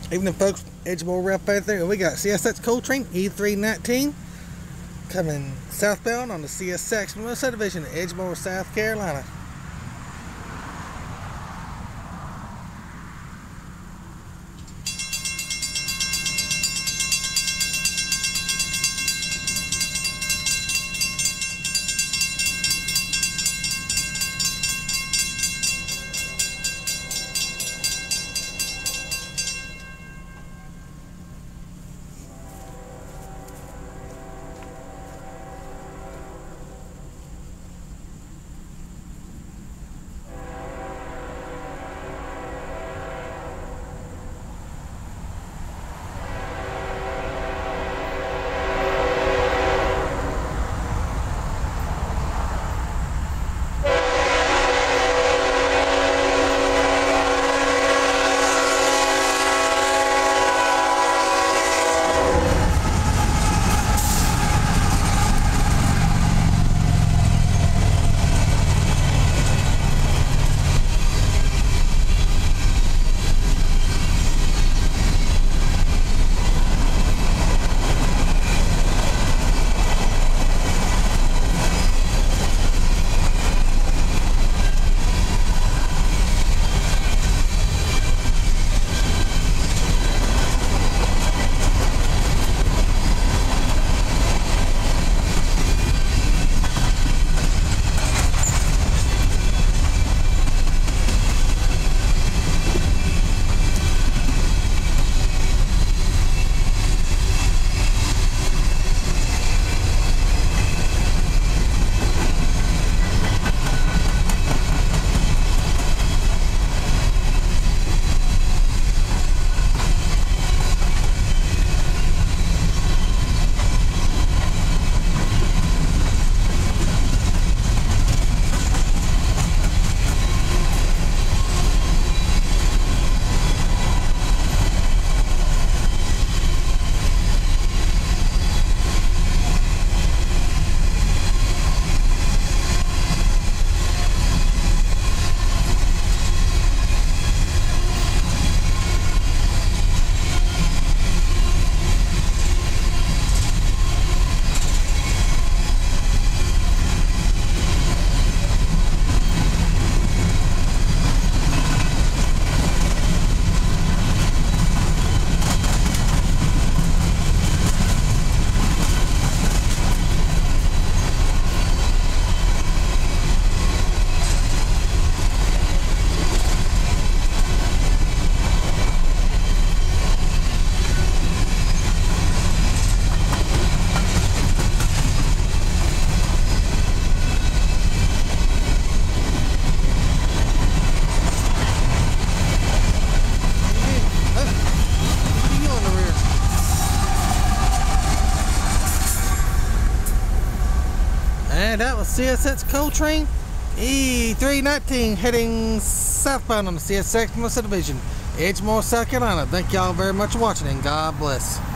Evening, folks. Edgemore Rep right there. We got CSX Coal Train E319 coming southbound on the CSX subdivision in Edgemore, South Carolina. And that was CSX Coal Train E319 heading southbound on the CSX subdivision, Edgemore, South Carolina. Thank y'all very much for watching, and God bless.